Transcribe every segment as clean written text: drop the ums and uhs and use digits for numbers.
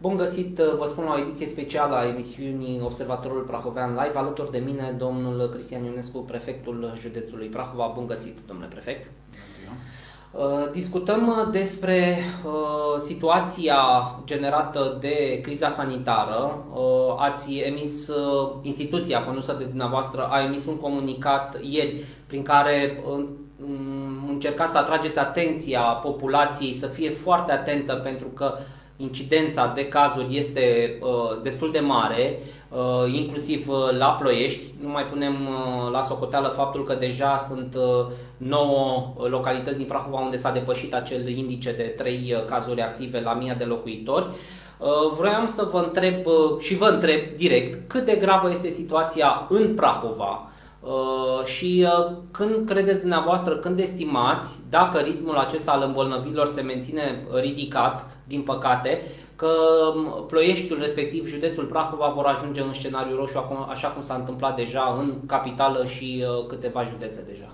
Bun găsit, vă spun, la o ediție specială a emisiunii Observatorul Prahovean Live. Alături de mine, domnul Cristian Ionescu, prefectul județului Prahova. Bun găsit, domnule prefect. Discutăm despre situația generată de criza sanitară. Ați emis, instituția condusă de dumneavoastră a emis un comunicat ieri prin care încercați să atrageți atenția populației să fie foarte atentă, pentru că incidența de cazuri este destul de mare, inclusiv la Ploiești. Nu mai punem la socoteală faptul că deja sunt 9 localități din Prahova unde s-a depășit acel indice de 3 cazuri active la 1000 de locuitori. Vreau să vă întreb și vă întreb direct cât de gravă este situația în Prahova și când credeți dumneavoastră, când estimați, dacă ritmul acesta al îmbolnăvirilor se menține ridicat, din păcate, că Ploieștiul, respectiv județul Prahova, vor ajunge în scenariu roșu, așa cum s-a întâmplat deja în capitală și câteva județe deja.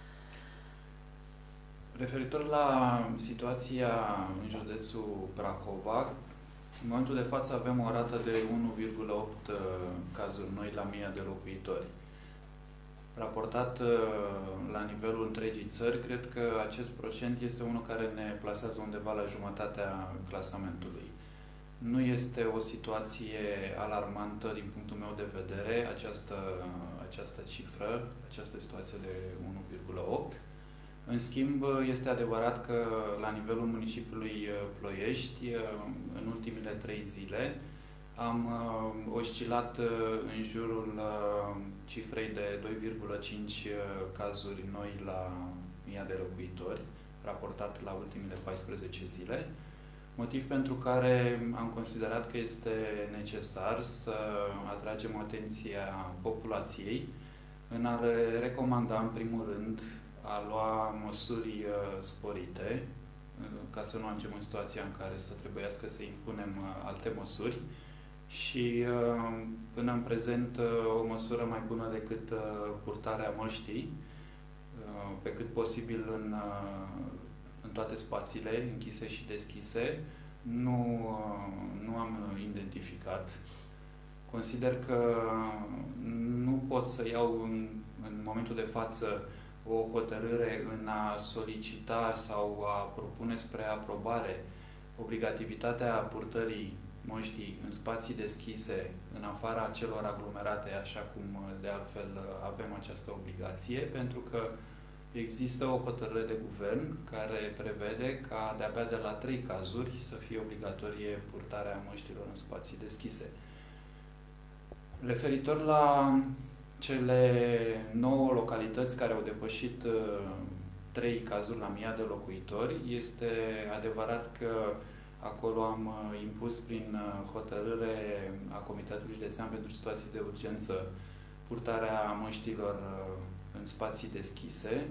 Referitor la situația în județul Prahova, în momentul de față avem o rată de 1,8 cazuri noi la 1000 de locuitori. Raportat la nivelul întregii țări, cred că acest procent este unul care ne plasează undeva la jumătatea clasamentului. Nu este o situație alarmantă din punctul meu de vedere, această cifră, această situație de 1,8. În schimb, este adevărat că la nivelul municipiului Ploiești, în ultimele 3 zile, am oscilat în jurul cifrei de 2,5 cazuri noi la 1000 de locuitori, raportat la ultimele 14 zile, motiv pentru care am considerat că este necesar să atragem atenția populației în a le recomanda, în primul rând, a lua măsuri sporite, ca să nu ajungem în situația în care să trebuiască să impunem alte măsuri, și până în prezent o măsură mai bună decât purtarea măștii, pe cât posibil în toate spațiile închise și deschise, nu am identificat. Consider că nu pot să iau în momentul de față o hotărâre în a solicita sau a propune spre aprobare obligativitatea purtării măștii în spații deschise, în afara celor aglomerate, așa cum de altfel avem această obligație, pentru că există o hotărâre de guvern care prevede ca de-abia de la 3 cazuri să fie obligatorie purtarea măștilor în spații deschise. Referitor la cele 9 localități care au depășit 3 cazuri la 1000 de locuitori, este adevărat că acolo am impus prin hotărâre a Comitetului Județean pentru Situații de Urgență purtarea măștilor în spații deschise.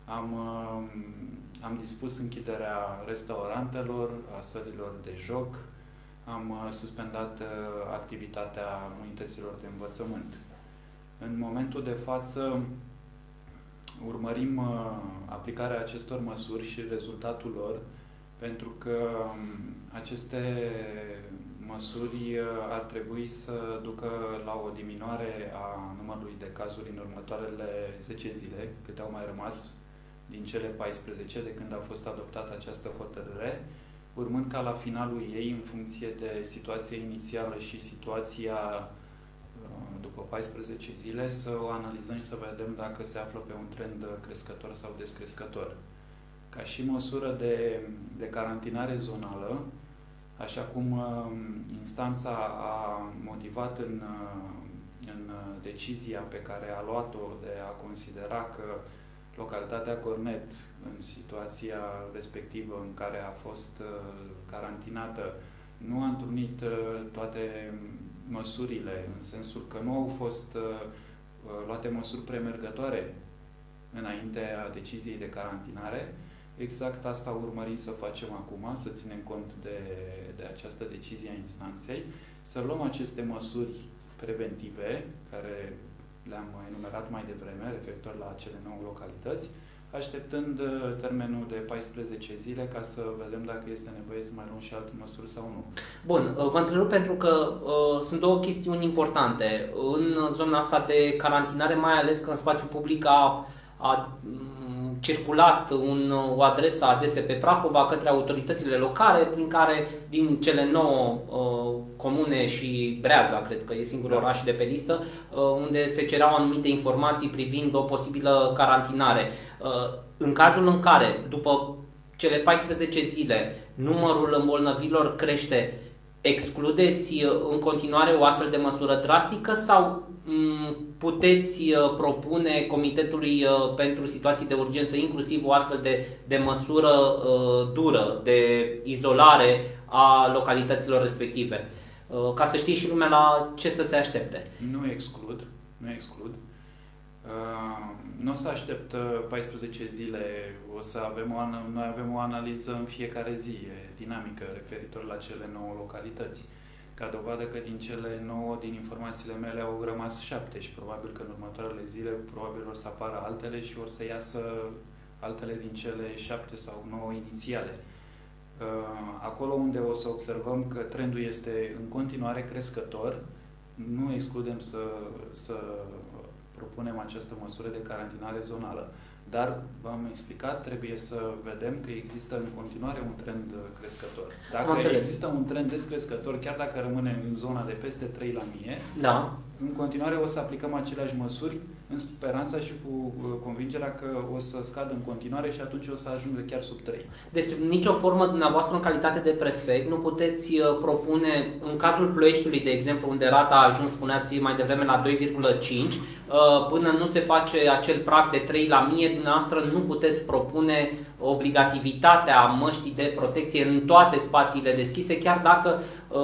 Am dispus închiderea restaurantelor, a sălilor de joc, am suspendat activitatea unităților de învățământ. În momentul de față urmărim aplicarea acestor măsuri și rezultatul lor, pentru că aceste măsuri ar trebui să ducă la o diminuare a numărului de cazuri în următoarele 10 zile, câte au mai rămas din cele 14 de când a fost adoptată această hotărâre, urmând ca la finalul ei, în funcție de situația inițială și situația după 14 zile, să o analizăm și să vedem dacă se află pe un trend crescător sau descrescător. Ca și măsură de carantinare zonală, așa cum instanța a motivat în decizia pe care a luat-o de a considera că localitatea Cornet, în situația respectivă în care a fost carantinată, nu a întrunit toate măsurile, în sensul că nu au fost luate măsuri premergătoare înaintea deciziei de carantinare. Exact asta urmărim să facem acum, să ținem cont de această decizie a instanței, să luăm aceste măsuri preventive, care le-am enumerat mai devreme, referitor la cele 9 localități, așteptând termenul de 14 zile ca să vedem dacă este nevoie să mai luăm și alte măsuri sau nu. Bun, vă întrerup pentru că sunt două chestiuni importante. În zona asta de carantinare, mai ales că în spațiu public a circulat o adresă a DSP Prahova către autoritățile locale, prin care din cele 9 comune și Breaza, cred că e singurul oraș de pe listă, unde se cereau anumite informații privind o posibilă carantinare. În cazul în care, după cele 14 zile, numărul îmbolnăvilor crește, excludeți în continuare o astfel de măsură drastică sau puteți propune Comitetului pentru situații de urgență inclusiv o astfel de măsură dură de izolare a localităților respective? Ca să știe și lumea la ce să se aștepte. Nu exclud. Nu o să aștept 14 zile, noi avem o analiză în fiecare zi, dinamică, referitor la cele 9 localități. Ca dovadă că din cele 9, din informațiile mele, au rămas 7 și probabil că în următoarele zile probabil or să apară altele și or să iasă altele din cele 7 sau 9 inițiale. Acolo unde o să observăm că trendul este în continuare crescător, nu excludem să propunem această măsură de carantinare zonală. Dar, v-am explicat, trebuie să vedem că există în continuare un trend crescător. Dacă există un trend descrescător, chiar dacă rămâne în zona de peste 3 la 1000, da, în continuare o să aplicăm aceleași măsuri în speranța și cu convingerea că o să scadă în continuare și atunci o să ajungă chiar sub 3. Deci, nicio formă, dumneavoastră, în calitate de prefect, nu puteți propune, în cazul Ploieștiului, de exemplu, unde rata a ajuns, spuneați mai devreme, la 2,5, până nu se face acel prag de 3 la 1000, dumneavoastră nu puteți propune obligativitatea măștii de protecție în toate spațiile deschise, chiar dacă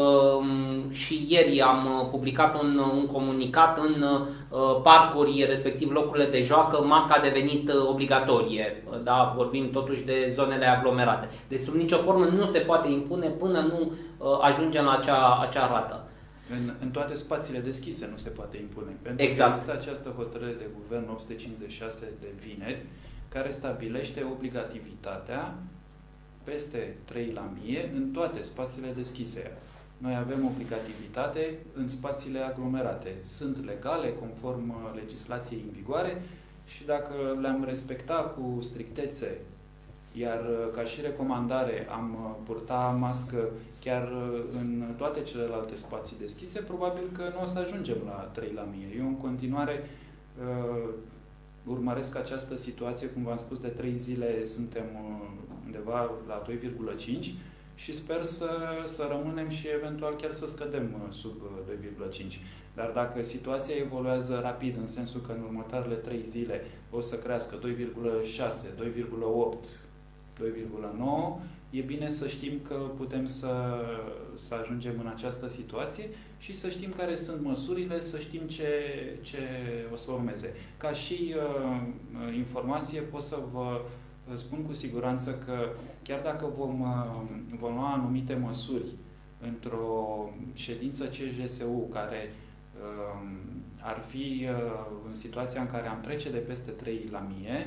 și ieri am publicat un comunicat în parcuri, respectiv locurile de joacă, masca a devenit obligatorie. Da? Vorbim totuși de zonele aglomerate. Deci sub nicio formă nu se poate impune până nu ajungem la acea rată. În toate spațiile deschise nu se poate impune. Pentru exact. că există această hotărâre de guvern 856 de vineri, care stabilește obligativitatea peste 3 la 1000 în toate spațiile deschise. Noi avem obligativitate în spațiile aglomerate. Sunt legale, conform legislației în vigoare și dacă le-am respectat cu strictețe, iar ca și recomandare am purta mască chiar în toate celelalte spații deschise, probabil că nu o să ajungem la 3 la 1000. Eu în continuare urmăresc această situație, cum v-am spus, de 3 zile suntem undeva la 2,5 și sper să rămânem și eventual chiar să scădem sub 2,5. Dar dacă situația evoluează rapid, în sensul că în următoarele 3 zile o să crească 2,6, 2,8, 2,9, e bine să știm că putem să ajungem în această situație și să știm care sunt măsurile, să știm ce o să urmeze. Ca și informație pot să vă spun cu siguranță că chiar dacă vom lua anumite măsuri într-o ședință CJSU care ar fi în situația în care am trece de peste 3 la 1000,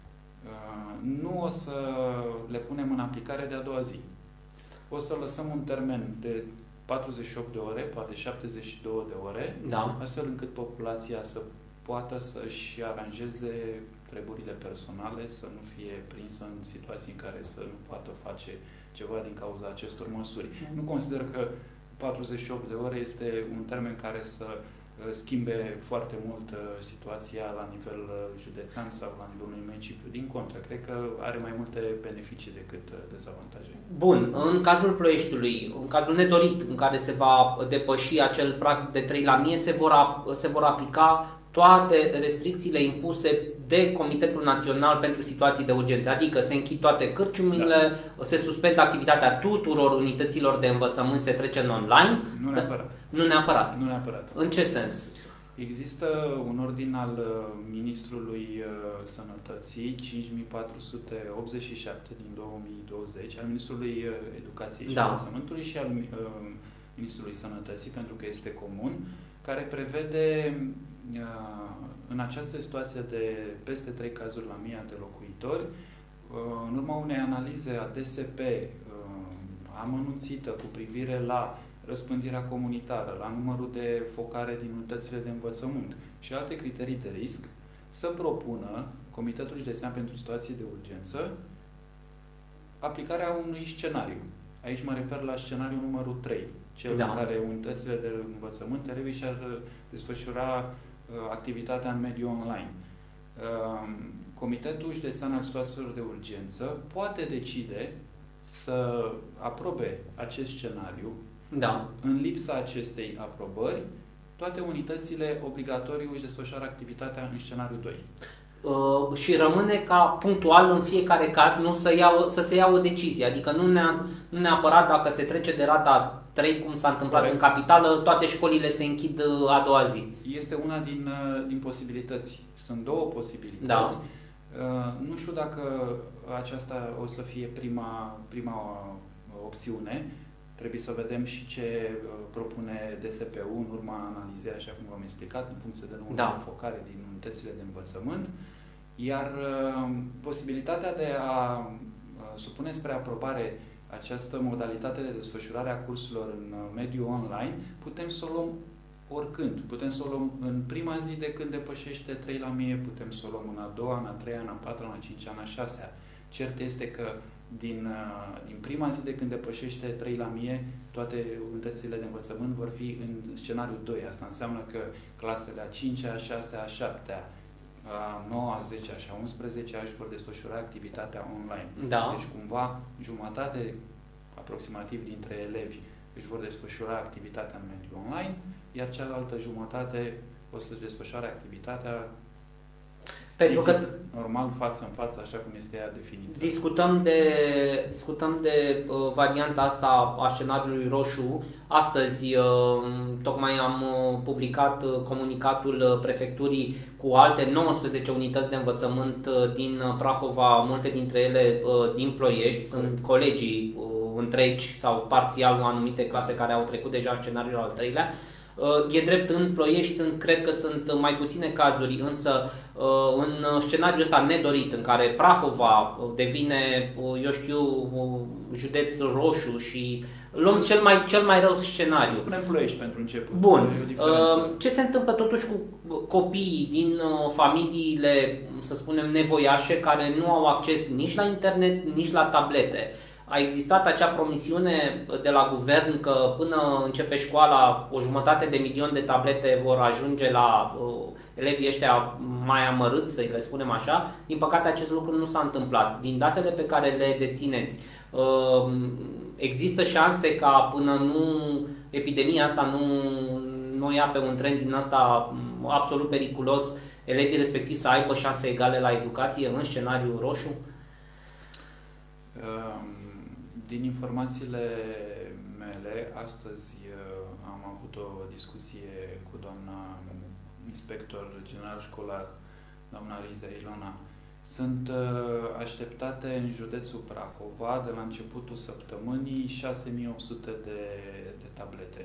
nu o să le punem în aplicare de a doua zi. O să lăsăm un termen de 48 de ore, poate 72 de ore, da, astfel încât populația să poată să-și aranjeze treburile personale, să nu fie prinsă în situații în care să nu poată face ceva din cauza acestor măsuri. Nu consider că 48 de ore este un termen care să schimbe foarte mult situația la nivel județean sau la nivelul unui municipiu. Din contră, cred că are mai multe beneficii decât dezavantaje. Bun, în cazul Ploieștiului, în cazul nedorit în care se va depăși acel prag de 3 la 1000, se vor aplica toate restricțiile impuse de Comitetul Național pentru Situații de Urgență, adică se închid toate cârciumile, da, se suspendă activitatea tuturor unităților de învățământ, se trece în online. Nu neapărat. Nu neapărat. Nu neapărat. În ce sens? Există un ordin al Ministrului Sănătății 5487 din 2020, al Ministrului Educației și Învățământului și al Ministrului Sănătății, pentru că este comun, care prevede în această situație de peste 3 cazuri la 1000 de locuitori, în urma unei analize a DSP amănunțită cu privire la răspândirea comunitară, la numărul de focare din unitățile de învățământ și alte criterii de risc, să propună Comitetul Județean pentru Situații de Urgență aplicarea unui scenariu. Aici mă refer la scenariul numărul 3, cel în care unitățile de învățământ, elevii și-ar desfășura activitatea în mediul online. Comitetul Județean al Situațiilor de Urgență poate decide să aprobe acest scenariu. În lipsa acestei aprobări, toate unitățile obligatoriu își desfășoară activitatea în scenariul 2. Și rămâne ca punctual în fiecare caz să se ia o decizie. Adică nu neapărat dacă se trece de rata 3, cum s-a întâmplat în capitală, toate școlile se închid a doua zi. Este una din posibilități. Sunt două posibilități. Nu știu dacă aceasta o să fie prima opțiune. Trebuie să vedem și ce propune DSP-ul în urma analizei, așa cum v-am explicat, în funcție de numărul de focare din unitățile de învățământ. Iar posibilitatea de a supune spre aprobare această modalitate de desfășurare a cursurilor în mediul online, putem să o luăm oricând. Putem să o luăm în prima zi de când depășește 3 la 1000, putem să o luăm în a doua, în a treia, în a patra, în a cincea, în a șasea. Cert este că din prima zi de când depășește 3 la 1000, toate unitățile de învățământ vor fi în scenariul 2. Asta înseamnă că clasele a 5-a, a 6-a, a 7-a, a 9-a, a 10-a și a 11-a își vor desfășura activitatea online. Deci cumva jumătate aproximativ dintre elevi își vor desfășura activitatea în mediul online, iar cealaltă jumătate o să-și desfășoare activitatea normal, față în față, așa cum este ea definită. Discutăm de varianta asta a scenariului roșu. Astăzi tocmai am publicat comunicatul prefecturii cu alte 19 unități de învățământ din Prahova, multe dintre ele din Ploiești. Sunt colegii întregi sau parțial anumite clase care au trecut deja scenariul al treilea. E drept, în Ploiești cred că sunt mai puține cazuri, însă în scenariul ăsta nedorit, în care Prahova devine, eu știu, județ roșu și luăm cel mai rău scenariu. Spunem Ploiești pentru început. Bun. Ce se întâmplă totuși cu copiii din familiile, să spunem, nevoiașe, care nu au acces nici la internet, nici la tablete? A existat acea promisiune de la guvern că până începe școala 1,5 milion de tablete vor ajunge la elevii ăștia mai amărâți, să le spunem așa. Din păcate acest lucru nu s-a întâmplat. Din datele pe care le dețineți, există șanse ca până epidemia asta nu ia pe un trend din asta absolut periculos, elevii respectiv să aibă șanse egale la educație în scenariul roșu? Din informațiile mele, astăzi am avut o discuție cu doamna inspector general școlar, doamna Riza Ilona. Sunt așteptate în județul Prahova, de la începutul săptămânii, 6800 de tablete.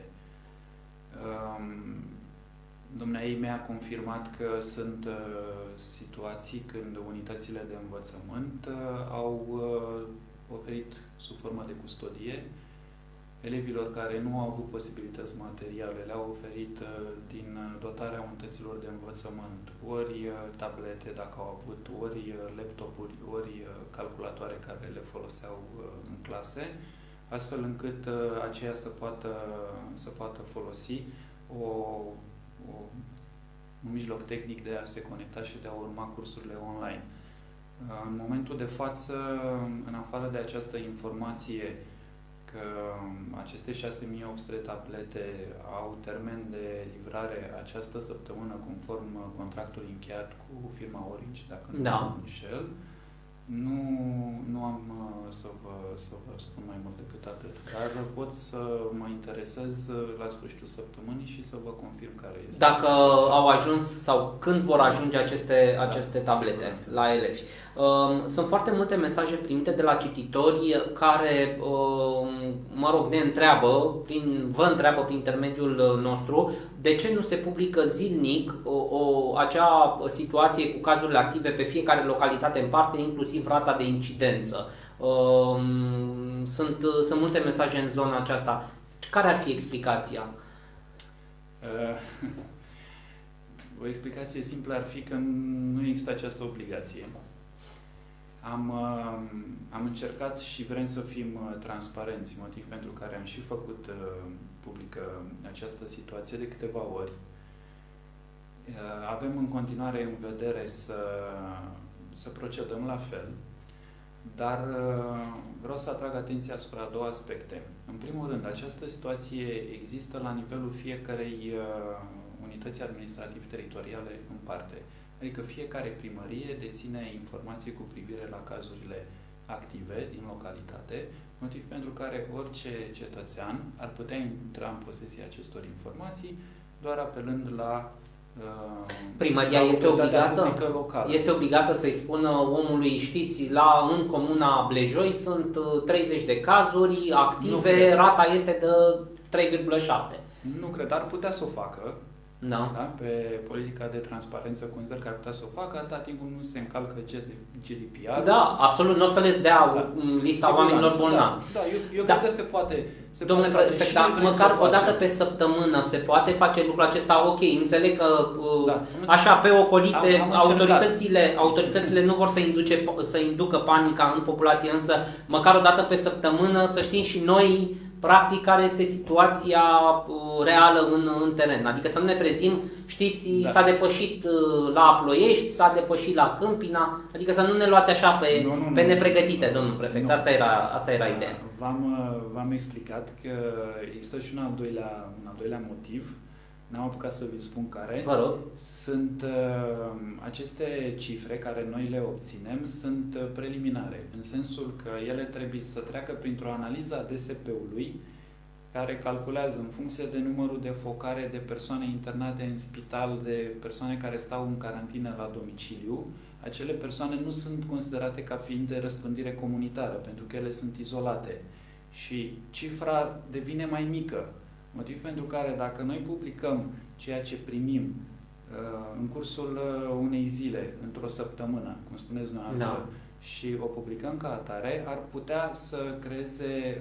Dumneaei mi-a confirmat că sunt situații când unitățile de învățământ au oferit sub formă de custodie elevilor care nu au avut posibilități materiale, le-au oferit din dotarea unităților de învățământ, ori tablete dacă au avut, ori laptopuri, ori calculatoare care le foloseau în clase, astfel încât aceia să poată folosi un mijloc tehnic de a se conecta și de a urma cursurile online. În momentul de față, în afară de această informație că aceste 6800 tablete au termen de livrare această săptămână conform contractului încheiat cu firma Orange, dacă nu mă înșel, Nu am să vă spun mai mult decât atât, dar pot să mă interesez la sfârșitul săptămânii și să vă confirm care este. Dacă au ajuns sau când vor ajunge aceste tablete la elevi. Sunt foarte multe mesaje primite de la cititori care, mă rog, ne întreabă, vă întreabă prin intermediul nostru, de ce nu se publică zilnic acea situație cu cazurile active pe fiecare localitate în parte, inclusiv rata de incidență. Sunt multe mesaje în zona aceasta. Care ar fi explicația? O explicație simplă ar fi că nu există această obligație. Am încercat și vrem să fim transparenți, motiv pentru care am și făcut publică această situație de câteva ori. Avem în continuare în vedere să procedăm la fel, dar vreau să atrag atenția asupra două aspecte. În primul rând, această situație există la nivelul fiecărei unități administrativ-teritoriale în parte. Adică fiecare primărie deține informații cu privire la cazurile active din localitate, motiv pentru care orice cetățean ar putea intra în posesia acestor informații doar apelând la primăria este obligată să-i spună omului, știți, în comuna Blejoi sunt 30 de cazuri active, rata este de 3,7. Nu cred, ar putea să o facă. Da. Da? Pe politica de transparență consider că ar putea să o facă atâta timp nu se încalcă GDPR. Da, absolut, nu o să le dea lista oamenilor bolnavi. Da, eu cred că se poate. Domnule prefect, dar măcar o dată pe săptămână se poate face lucrul acesta? Ok, înțeleg că așa pe ocolite autoritățile nu vor să inducă panica în populație, însă măcar o dată pe săptămână să știm și noi practic care este situația reală în teren. Adică să nu ne trezim, știți, s-a depășit la Ploiești, s-a depășit la Câmpina, adică să nu ne luați așa pe nepregătite, domnul prefect. Asta era ideea. V-am explicat că există și un al doilea motiv. N-am apucat să vi-l spun care. Vă rog. Sunt aceste cifre care noi le obținem sunt preliminare, în sensul că ele trebuie să treacă printr-o analiză a DSP-ului care calculează în funcție de numărul de focare de persoane internate în spital, de persoane care stau în carantină la domiciliu. Acele persoane nu sunt considerate ca fiind de răspândire comunitară, pentru că ele sunt izolate. Și cifra devine mai mică. Motiv pentru care dacă noi publicăm ceea ce primim în cursul unei zile, într-o săptămână, cum spuneți dumneavoastră, și o publicăm ca atare, ar putea să creeze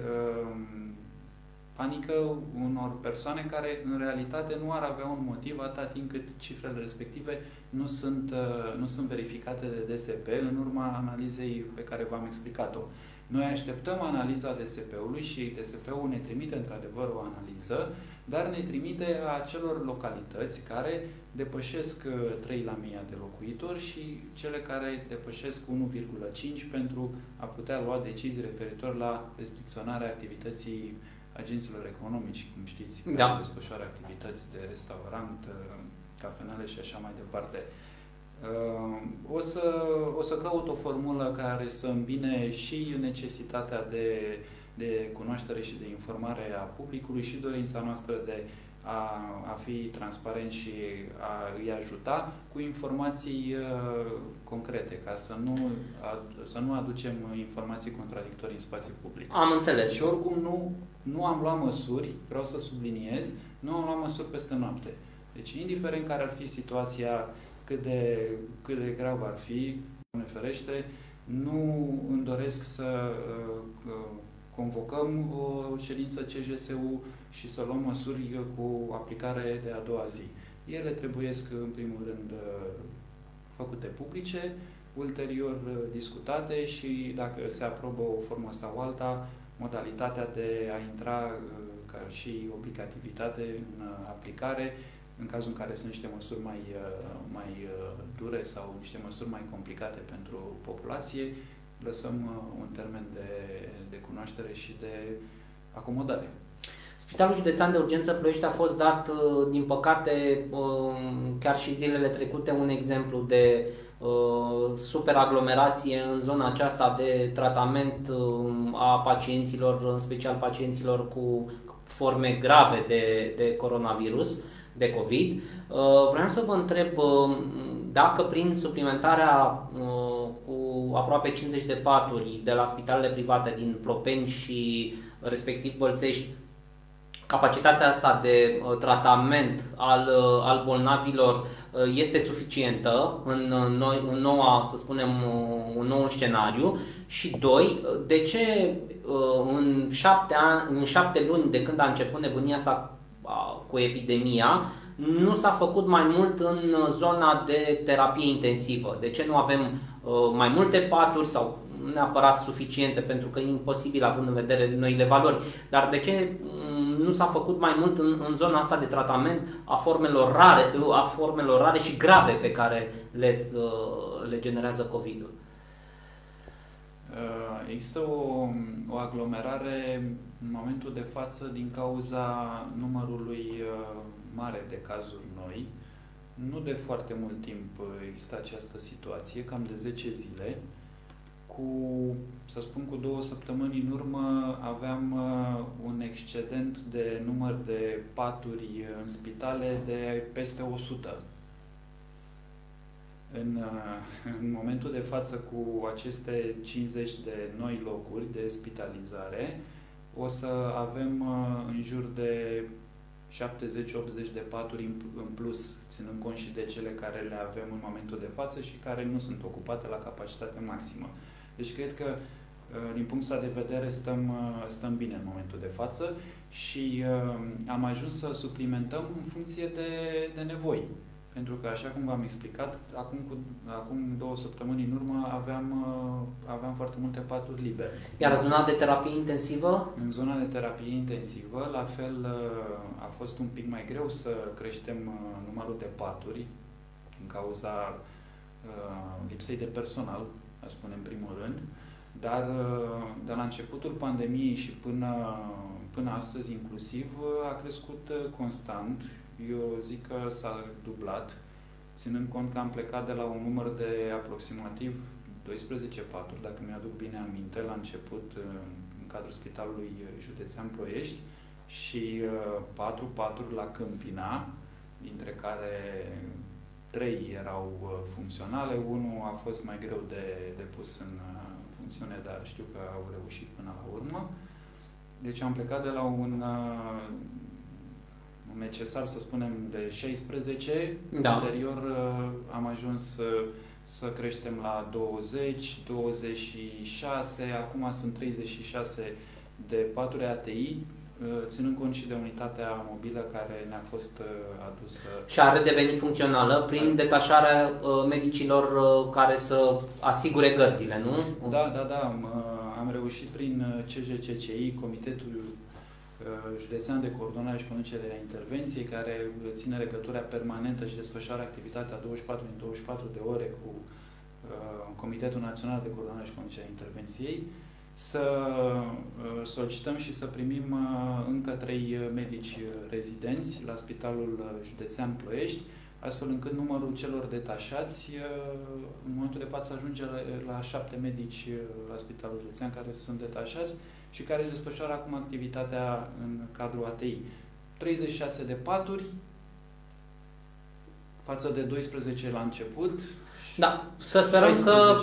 panică unor persoane care în realitate nu ar avea un motiv atâta timp cât cifrele respective nu sunt verificate de DSP în urma analizei pe care v-am explicat-o. Noi așteptăm analiza DSP-ului și DSP-ul ne trimite într-adevăr o analiză, dar ne trimite a acelor localități care depășesc 3 la 1000 de locuitori și cele care depășesc 1,5 pentru a putea lua decizii referitor la restricționarea activității agenților economici, cum știți, care desfășoară activități de restaurant, cafenele și așa mai departe. O să caut o formulă care să îmbine și necesitatea de cunoaștere și de informare a publicului și dorința noastră de a fi transparent și a îi ajuta cu informații concrete, ca să nu aducem informații contradictorii în spațiu public. Am înțeles. Și oricum nu am luat măsuri, vreau să subliniez, nu am luat măsuri peste noapte. Deci, indiferent care ar fi situația, cât de grav ar fi, Doamne ferește, nu îmi doresc să convocăm o ședință CJSU și să luăm măsuri cu aplicare de a doua zi. Ele trebuiesc, în primul rând, făcute publice, ulterior discutate și, dacă se aprobă o formă sau alta, modalitatea de a intra ca și obligativitate în aplicare, în cazul în care sunt niște măsuri mai dure sau niște măsuri mai complicate pentru populație, lăsăm un termen de cunoaștere și de acomodare. Spitalul Județean de Urgență Ploiești a fost dat, din păcate, chiar și zilele trecute, un exemplu de superaglomerație în zona aceasta de tratament a pacienților, în special pacienților cu forme grave de coronavirus, de COVID. Vreau să vă întreb dacă prin suplimentarea cu aproape 50 de paturi de la spitalele private din Plopeni și respectiv Bălțești, capacitatea asta de tratament al bolnavilor este suficientă în noua, să spunem, un nou scenariu? Și doi, de ce în 7 luni de când a început nebunia asta cu epidemia, nu s-a făcut mai mult în zona de terapie intensivă? De ce nu avem mai multe paturi sau nu neapărat suficiente, pentru că e imposibil având în vedere noile valori, dar de ce nu s-a făcut mai mult în zona asta de tratament a formelor rare și grave pe care le generează COVID-ul? Există o aglomerare în momentul de față din cauza numărului mare de cazuri noi. Nu de foarte mult timp există această situație, cam de 10 zile. Să spun, cu 2 săptămâni în urmă aveam un excedent de număr de paturi în spitale de peste 100. În momentul de față, cu aceste 50 de noi locuri de spitalizare, o să avem în jur de 70-80 de paturi în plus, ținând cont și de cele care le avem în momentul de față și care nu sunt ocupate la capacitate maximă. Deci cred că, din punctul ăsta de vedere, stăm bine în momentul de față și am ajuns să suplimentăm în funcție de nevoi. Pentru că, așa cum v-am explicat, acum 2 săptămâni în urmă aveam foarte multe paturi libere. Iar în zona de terapie intensivă? În zona de terapie intensivă, la fel, a fost un pic mai greu să creștem numărul de paturi din cauza lipsei de personal, a spune în primul rând, dar de la începutul pandemiei și până astăzi inclusiv a crescut constant. Eu zic că s-a dublat, ținând cont că am plecat de la un număr de aproximativ 12 paturi, dacă mi-aduc bine aminte, la început în cadrul Spitalului Județean Ploiești și 4 paturi la Câmpina, dintre care 3 erau funcționale, 1 a fost mai greu de pus în funcțiune, dar știu că au reușit până la urmă. Deci am plecat de la un necesar, să spunem, de 16, da. Ulterior am ajuns să creștem la 20, 26, acum sunt 36 de paturi ATI, ținând cont și de unitatea mobilă care ne-a fost adusă. Și a redevenit funcțională prin detașarea medicilor care să asigure gărzile, nu? Da. Am reușit prin CJCCI, Comitetul Județean de Coordonare și Conducere a Intervenției, care ține legătura permanentă și desfășoară activitatea 24 din 24 de ore cu Comitetul Național de Coordonare și Conducere a Intervenției, să solicităm și să primim încă 3 medici rezidenți la Spitalul Județean Ploiești, astfel încât numărul celor detașați în momentul de față ajunge la 7 medici la Spitalul Județean care sunt detașați și care își desfășoară acum activitatea în cadrul ATI. 36 de paturi față de 12 la început. Da, să sperăm că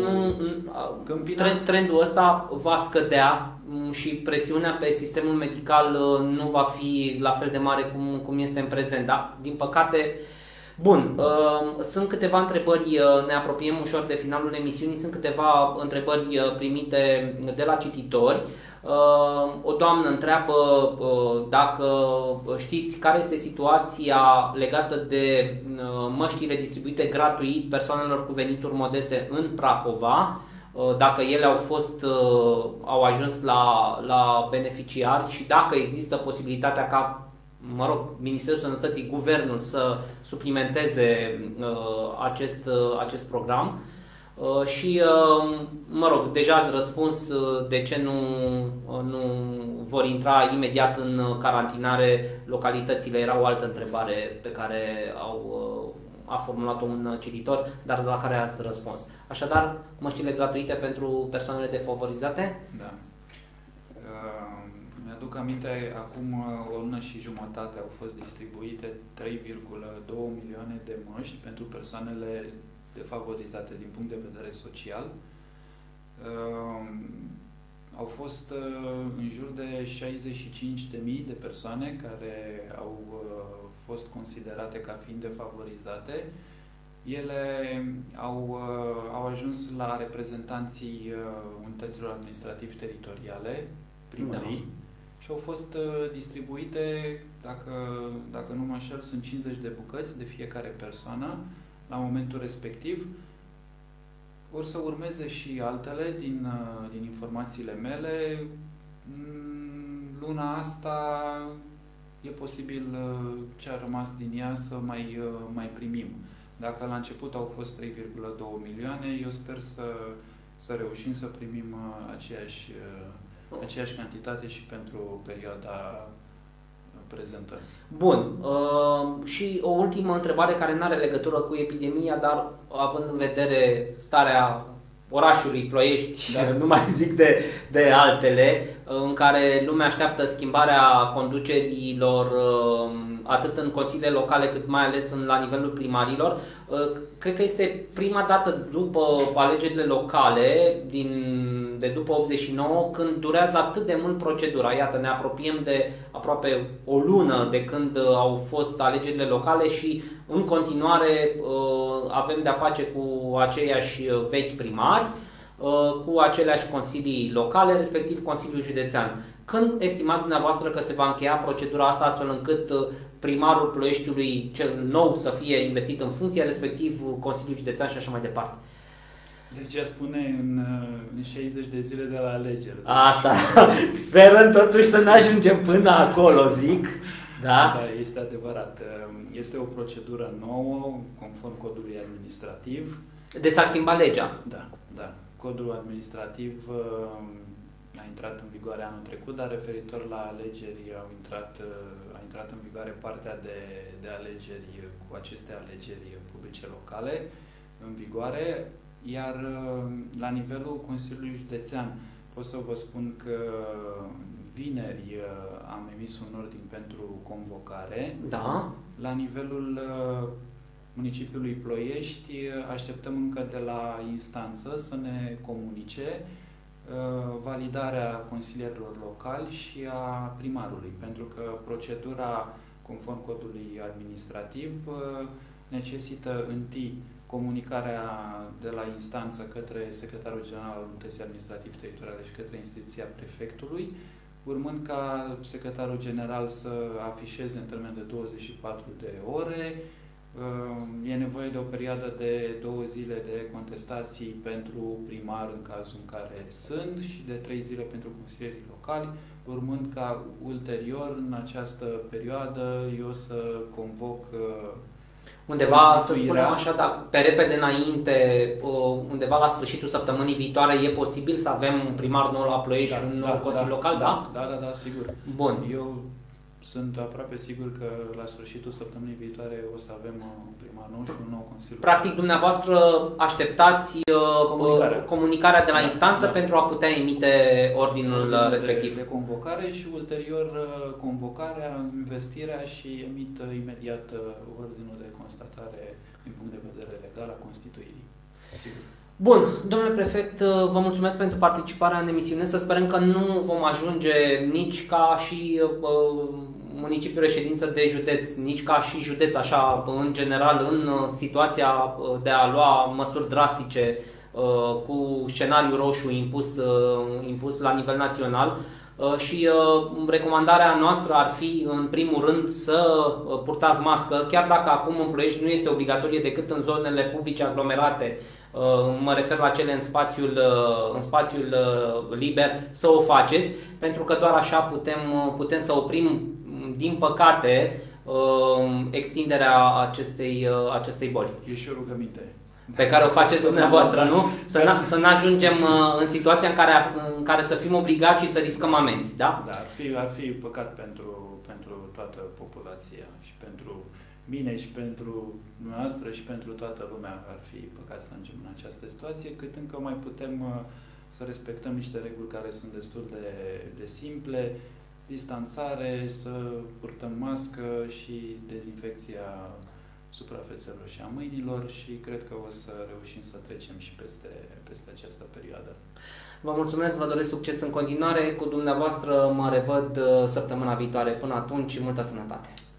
trendul ăsta va scădea și presiunea pe sistemul medical nu va fi la fel de mare cum este în prezent. Da? Din păcate, bun, sunt câteva întrebări, ne apropiem ușor de finalul emisiunii, sunt câteva întrebări primite de la cititori. O doamnă întreabă dacă știți care este situația legată de măștile distribuite gratuit persoanelor cu venituri modeste în Prahova, dacă ele au ajuns la beneficiari și dacă există posibilitatea ca, Ministerul Sănătății, Guvernul să suplimenteze acest program. Și, deja ați răspuns de ce nu vor intra imediat în carantinare localitățile. Era o altă întrebare pe care a formulat-o un cititor, dar de la care ați răspuns. Așadar, măștile gratuite pentru persoanele defavorizate? Da. Mi-aduc aminte, acum o lună și jumătate au fost distribuite 3,2 milioane de măști pentru persoanele defavorizate din punct de vedere social. Au fost în jur de 65.000 de persoane care au fost considerate ca fiind defavorizate. Ele au ajuns la reprezentanții unităților administrativ teritoriale, primării, și au fost distribuite, dacă nu mă înșel, sunt 50 de bucăți de fiecare persoană la momentul respectiv. Vor să urmeze și altele din informațiile mele. Luna asta e posibil ce a rămas din ea să mai primim. Dacă la început au fost 3,2 milioane, eu sper să reușim să primim aceeași cantitate și pentru perioada prezentă. Bun. Și o ultimă întrebare care nu are legătură cu epidemia, dar având în vedere starea orașului Ploiești, dar nu mai zic de altele, în care lumea așteaptă schimbarea conducerilor atât în consiliile locale cât mai ales la nivelul primarilor. Cred că este prima dată după alegerile locale de după 89 când durează atât de mult procedura. Iată, ne apropiem de aproape o lună de când au fost alegerile locale și în continuare avem de-a face cu aceiași vechi primari, cu aceleași consilii locale, respectiv Consiliul Județean. Când estimați dumneavoastră că se va încheia procedura asta astfel încât primarul Ploieștiului cel nou să fie investit în funcție, respectiv Consiliul Județean și așa mai departe? Deci ea spune în 60 de zile de la alegeri. Asta. Sperăm totuși să ne ajungem până acolo, zic. Da? Da, este adevărat. Este o procedură nouă, conform codului administrativ. Deci s-a schimbat legea. Da, da. Codul administrativ a intrat în vigoare anul trecut, dar referitor la alegeri a intrat în vigoare partea de alegeri cu aceste alegeri publice locale în vigoare, iar la nivelul Consiliului Județean pot să vă spun că vineri am emis un ordin pentru convocare. Da. La nivelul municipiului Ploiești așteptăm încă de la instanță să ne comunice validarea consilierilor locali și a primarului, pentru că procedura, conform codului administrativ, necesită întâi comunicarea de la instanță către secretarul general al Unității Administrativ Teritoriale și către instituția prefectului, urmând ca secretarul general să afișeze în termen de 24 de ore. E nevoie de o perioadă de 2 zile de contestații pentru primar în cazul în care sunt și de 3 zile pentru consilierii locali, urmând ca ulterior, în această perioadă, eu să convoc undeva, să spunem așa, da, pe repede înainte, undeva la sfârșitul săptămânii viitoare, e posibil să avem un primar nou la Ploiești și un nou consiliu local, da? Da, sigur. Bun. Eu sunt aproape sigur că la sfârșitul săptămânii viitoare o să avem un primar nou și un nou consiliu. Practic, dumneavoastră așteptați comunicarea de la instanță pentru a putea emite ordinul respectiv. De convocare și ulterior convocarea, investirea și emit imediat ordinul de constatare din punct de vedere legal a constituirii. Sigur. Bun, domnule prefect, vă mulțumesc pentru participarea în emisiune. Să sperăm că nu vom ajunge nici ca și municipiul reședință de județ, nici ca și județ, așa, în general, în situația de a lua măsuri drastice cu scenariul roșu impus la nivel național. Și recomandarea noastră ar fi, în primul rând, să purtați mască, chiar dacă acum în Ploiești nu este obligatorie decât în zonele publice aglomerate. Mă refer la cele în spațiul liber, să o faceți, pentru că doar așa putem să oprim, din păcate, extinderea acestei boli. E și o rugăminte pe care o faceți dumneavoastră, nu? Să nu ajungem în situația în care să fim obligați și să riscăm amenzi, da? Da, ar fi păcat pentru toată populația și pentru mine și pentru noastră și pentru toată lumea ar fi păcat să ajungem în această situație, cât încă mai putem să respectăm niște reguli care sunt destul de simple, distanțare, să purtăm mască și dezinfecția suprafețelor și a mâinilor și cred că o să reușim să trecem și peste această perioadă. Vă mulțumesc, vă doresc succes în continuare. Cu dumneavoastră mă revăd săptămâna viitoare. Până atunci, multă sănătate!